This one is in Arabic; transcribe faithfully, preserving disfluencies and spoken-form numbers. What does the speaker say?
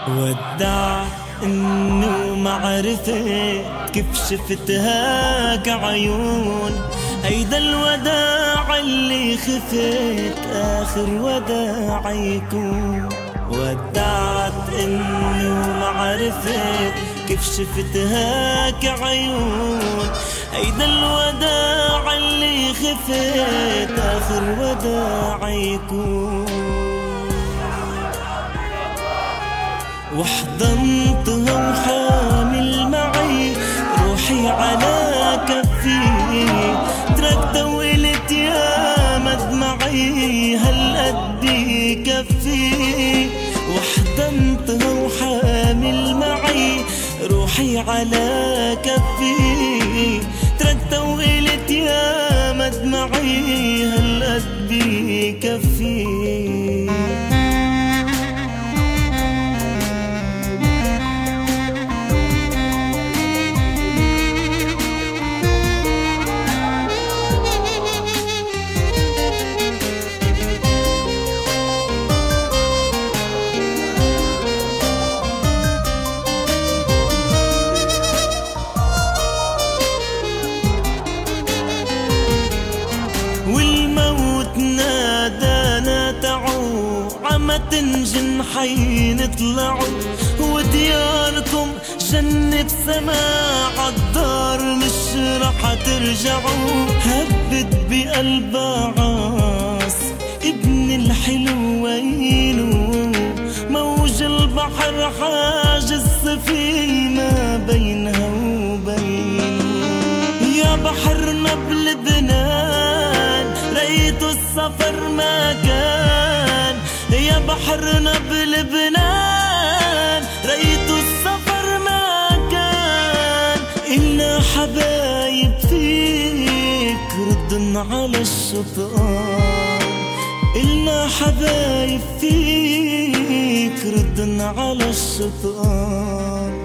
ودعت انه ما عرفت كيف شفتها كعيون. هيدا الوداع اللي خفت اخر وداع يكون. ودعت انه ما عرفت كيف شفتها كعيون. هيدا الوداع اللي خفت اخر وداع يكون. وحضنتها وحامل معي روحي على كفي. تركتها وقلت يا مدمعي هالقد يكفي. وحضنتها وحامل معي روحي على كفي. تركتها وقلت يا مدمعي هالقد يكفي. والموت نادانا تعوا عمة جنحين طلعوا. ودياركم جنة بسما عالدار مش رح ترجعوا. هبت بقلبها عاصف ابن الحلوين. موج البحر حاجز السفينة بينها وبين. يا بحرنا بلبنان ريت السفر ما كان. يا بحرنا بلبنان ريت السفر ما كان. إلنا حبايب فيك ردن على الشطآن. إلنا حبايب فيك ردن على الشطآن.